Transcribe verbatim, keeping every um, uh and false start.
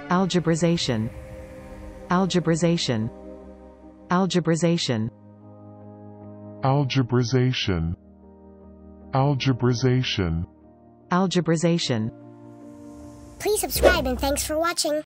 algebrization, algebrization, algebrization, algebrization, algebrization, algebrization. Please subscribe and thanks for watching.